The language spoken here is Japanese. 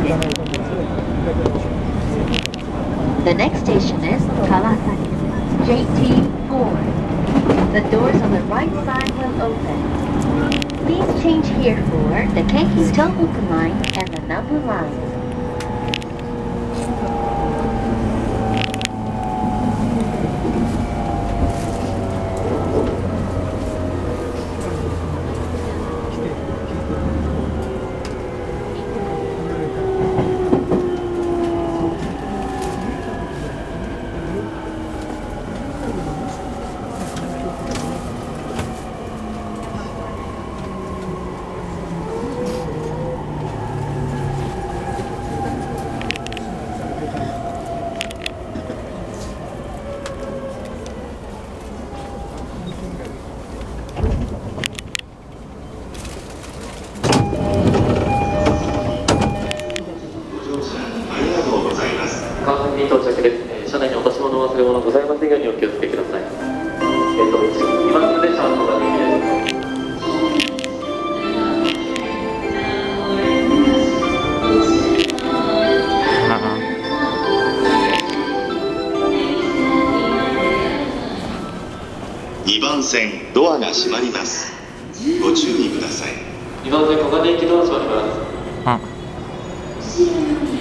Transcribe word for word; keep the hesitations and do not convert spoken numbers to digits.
The next station is Kawasaki, J T four. The doors on the right side will open. Please change here for the Keiki Tohoku line and the Nambu line. 川崎に到着です。えー車内に落とし物忘れ物ございませんようにお気をつけください。えっ、と、にばん列車の方にです。 にばん線ドアが閉まります。ご注意ください。 にばん線小金井駅ドア閉まります。 あ